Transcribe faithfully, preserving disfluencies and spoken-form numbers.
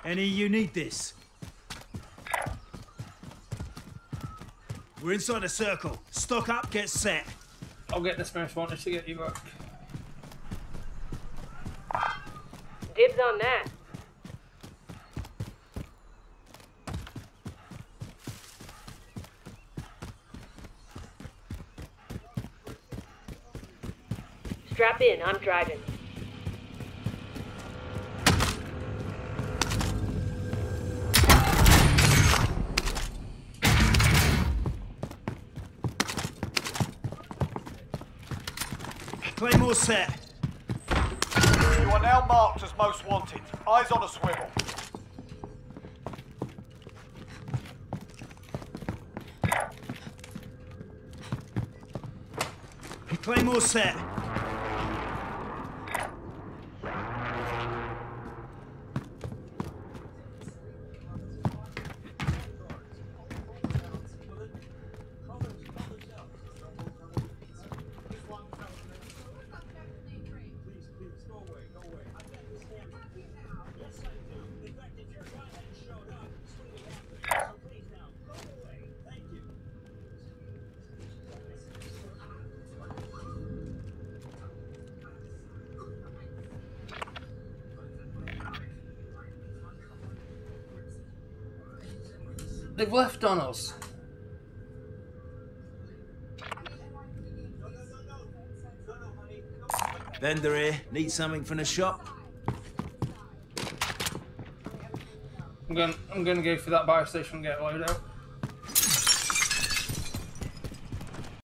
Any you need this? We're inside a circle. Stock up, get set. I'll get this most wanted to get you back. Dibs on that. Strap in, I'm driving. Claymore set. You are now marked as most wanted. Eyes on a swivel. Claymore set. They've left on us. Vendor here. Need something from the shop? I'm going. I'm going to go for that buy station and get a load out.